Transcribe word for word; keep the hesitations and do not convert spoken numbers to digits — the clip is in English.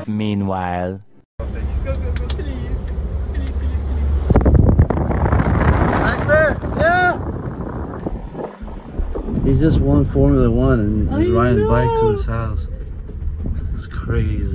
Meanwhile. Go, go, go, please. Please, please, please. Back there! Yeah! He just won Formula One and he's riding a bike to his house. It's crazy.